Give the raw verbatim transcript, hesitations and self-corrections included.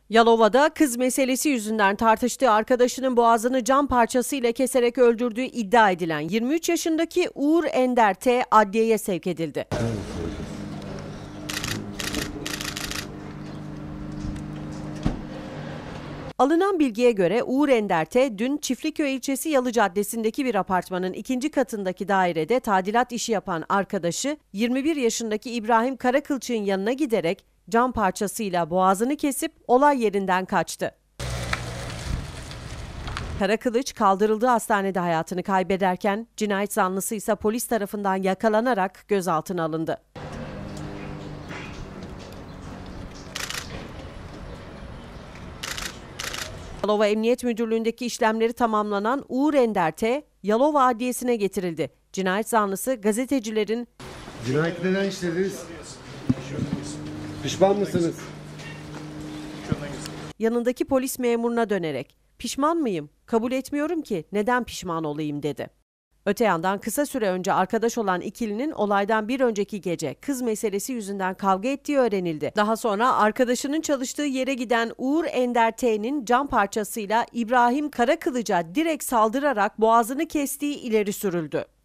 Yalova'da kız meselesi yüzünden tartıştığı arkadaşının boğazını cam parçasıyla keserek öldürdüğü iddia edilen yirmi üç yaşındaki Uğur Ender T. adliyeye sevk edildi. Alınan bilgiye göre Uğur Ender T. dün Çiftliköy ilçesi Yalı Caddesi'ndeki bir apartmanın ikinci katındaki dairede tadilat işi yapan arkadaşı yirmi bir yaşındaki İbrahim Karakılçık'ın yanına giderek cam parçasıyla boğazını kesip olay yerinden kaçtı. Karakılıç kaldırıldığı hastanede hayatını kaybederken cinayet zanlısı ise polis tarafından yakalanarak gözaltına alındı. Yalova Emniyet Müdürlüğü'ndeki işlemleri tamamlanan Uğur Ender T. Yalova Adliyesi'ne getirildi. Cinayet zanlısı gazetecilerin Cinayet neden işlediniz? Pişman mısınız? yanındaki polis memuruna dönerek "Pişman mıyım? Kabul etmiyorum ki. Neden pişman olayım?" dedi. Öte yandan kısa süre önce arkadaş olan ikilinin olaydan bir önceki gece kız meselesi yüzünden kavga ettiği öğrenildi. Daha sonra arkadaşının çalıştığı yere giden Uğur Ender T'nin cam parçasıyla İbrahim Karakılıç'a direkt saldırarak boğazını kestiği ileri sürüldü.